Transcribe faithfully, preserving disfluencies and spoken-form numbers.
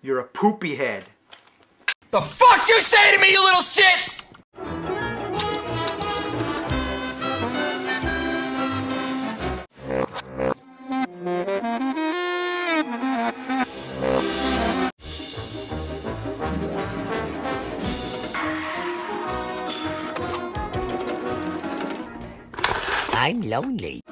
You're a poopy head. The fuck you say to me, you little shit? I'm lonely.